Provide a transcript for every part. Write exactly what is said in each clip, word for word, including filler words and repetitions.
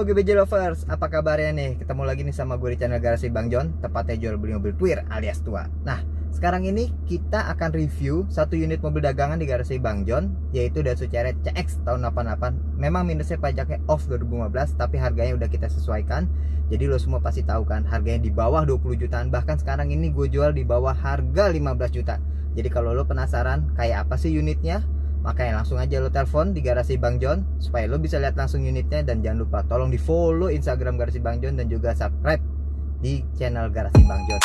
G B J Lovers, apa kabarnya nih? Ketemu lagi nih sama gue di channel Garasi Bang John, tepatnya jual beli mobil Twir alias tua. Nah, sekarang ini kita akan review satu unit mobil dagangan di Garasi Bang John, yaitu Daihatsu Chery C X tahun delapan delapan. Memang minusnya pajaknya off dua ribu lima belas, tapi harganya udah kita sesuaikan. Jadi lo semua pasti tahu kan, harganya di bawah dua puluh jutaan. Bahkan sekarang ini gue jual di bawah harga lima belas juta. Jadi kalau lo penasaran kayak apa sih unitnya, makanya langsung aja lo telepon di Garasi Bang John supaya lo bisa lihat langsung unitnya. Dan jangan lupa tolong di follow Instagram Garasi Bang John dan juga subscribe di channel Garasi Bang John.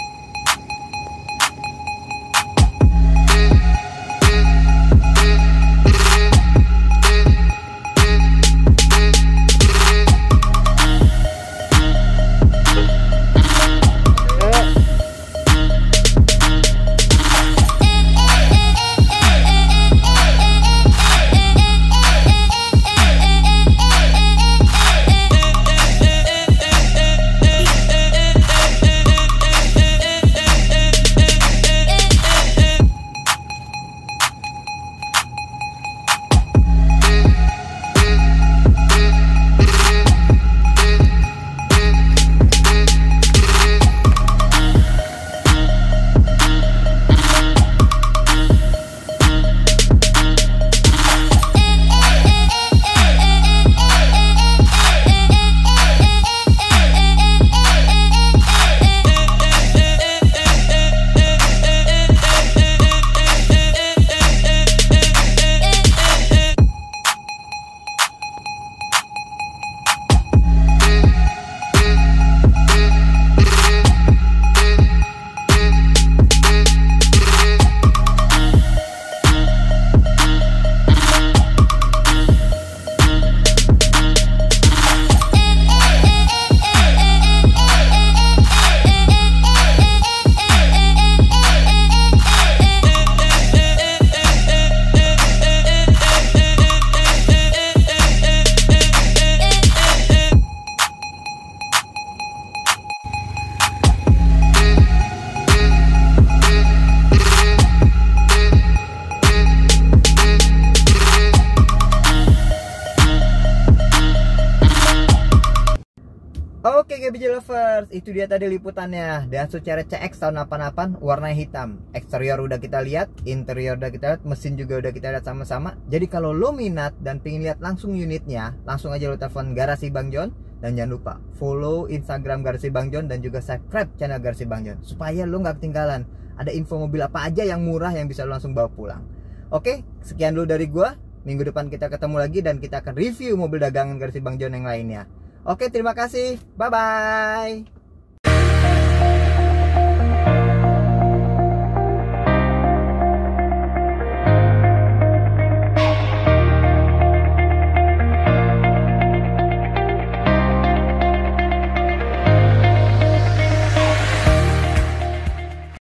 Oke G B J Lovers, itu dia tadi liputannya Daihatsu Chery C X tahun delapan delapan, warna hitam. Eksterior udah kita lihat, interior udah kita lihat, mesin juga udah kita lihat sama-sama. Jadi kalau lo minat dan pengen lihat langsung unitnya, langsung aja lo telepon Garasi Bang John. Dan jangan lupa follow Instagram Garasi Bang John dan juga subscribe channel Garasi Bang John, supaya lo nggak ketinggalan ada info mobil apa aja yang murah yang bisa lo langsung bawa pulang. Oke, sekian dulu dari gua. Minggu depan kita ketemu lagi dan kita akan review mobil dagangan Garasi Bang John yang lainnya. Oke, terima kasih. Bye-bye.